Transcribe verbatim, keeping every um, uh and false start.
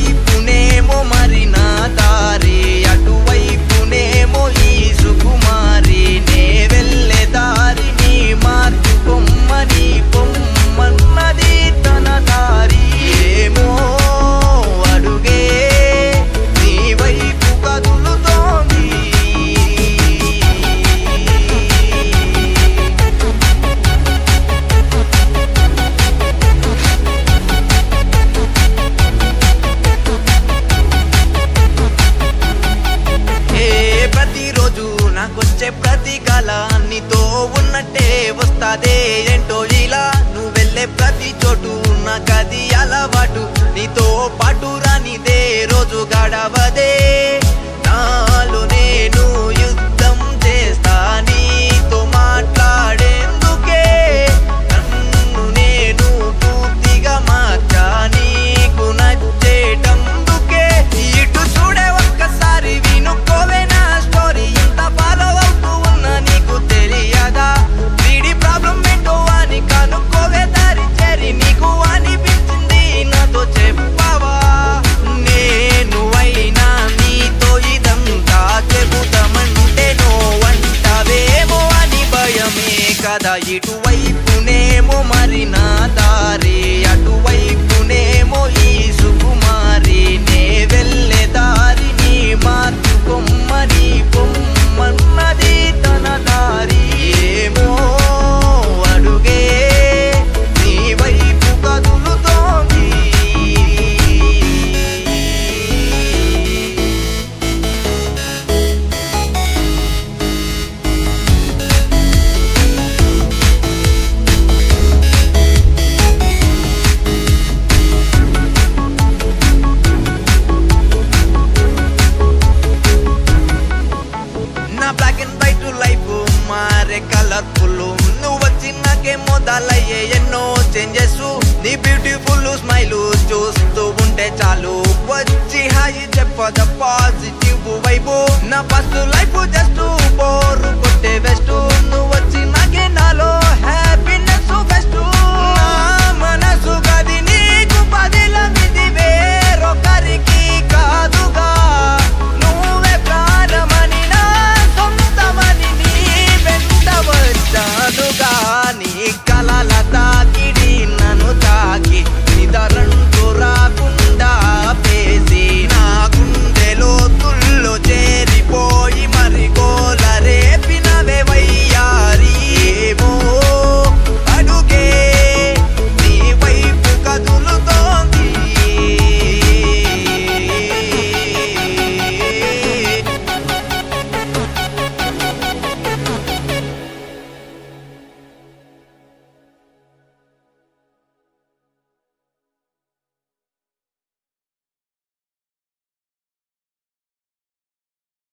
ఇటువైపునేమో మరి నా దారి, అటువైపునేమో ఈ సుకుమారి. నే వెళ్ళే దారిని మార్చుకొమ్మని పొమ్మన్నది తన దారి. ఏమో అడుగే నీ వైపు కదులుతోంది. ప్రతిరోజు నాకొచ్చే ప్రతి కళ నీతో ఉన్నట్టే వస్తాదే ఏంటో ఇలా. నువ్వు వెళ్ళే ప్రతి చోటు నాకది అలవాటు, నీతో పాటు రానిదే రోజు గడవదే. నాలో నేను యుద్ధం చేస్తా నీతో మాట్లాడేందుకే, నన్ను నేను పూర్తిగా మార్చా నీకు నచ్చేటందుకే. ఇటు చూడే ఒక్కసారి వినుకోవే నా స్టోరీ, ఇంత ఫాలో అవుతూ ఉన్నా నీకు తెలియదా? వీడి ప్రాబ్లం ఏంటో అని కనుక్కోవే దారి చేరి, నీకు అనిపించింది నాతో చెప్పవా? నేను అయినా నీతో ఇదంతా చెబుతామంటే నో అంటావేమో అని భయమే కదా. ఇటువైపునేమో మరి నా దారి, అటువైపునేమో ఈ సుకుమారి. నే వెళ్ళే దారిని మార్చుకొమ్మని పొమ్మన్నది తన దారి. ఏమో అడుగే నీ వైపు కదులుతోంది. నా బ్లాక్ అండ్ వైట్ లైఫ్ మారే కలర్ఫుల్, నువ్వు వచ్చినాకే మొదలయ్యే ఎన్నో చేంజెస్. నీ బ్యూటిఫుల్ స్మైల్ చూస్తూ ఉంటే చాలు వచ్చి హాయి చెప్పద పాజిటివ్ వైపు. నా ఫస్ట్ లైఫ్ జస్ట్ బోరు కొట్టే వెస్ట్, నువ్వు